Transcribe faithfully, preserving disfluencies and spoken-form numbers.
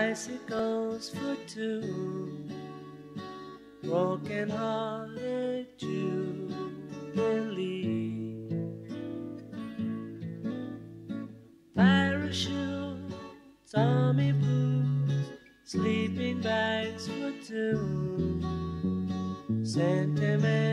bicycles for two, broken-hearted Jubilee. Parachutes, army boots, sleeping bags for two, sentiment